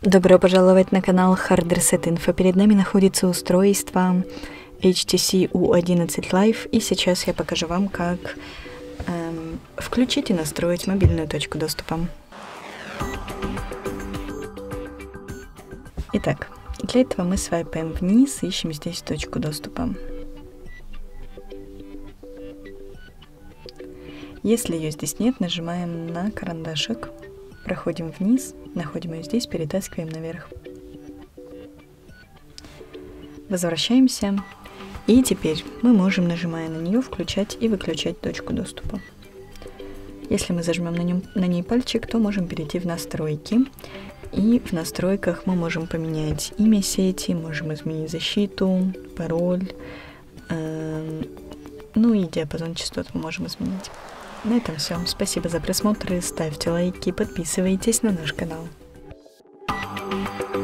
Добро пожаловать на канал Hard Reset Info. Перед нами находится устройство HTC U11 Live, и сейчас я покажу вам, как включить и настроить мобильную точку доступа. Итак, для этого мы свайпаем вниз, ищем здесь точку доступа. Если ее здесь нет, нажимаем на карандашик, проходим вниз, находим ее здесь, перетаскиваем наверх. Возвращаемся, и теперь мы можем, нажимая на нее, включать и выключать точку доступа. Если мы зажмем на ней пальчик, то можем перейти в настройки, и в настройках мы можем поменять имя сети, можем изменить защиту, пароль, ну и диапазон частот мы можем изменить. На этом все. Спасибо за просмотр, ставьте лайки, подписывайтесь на наш канал.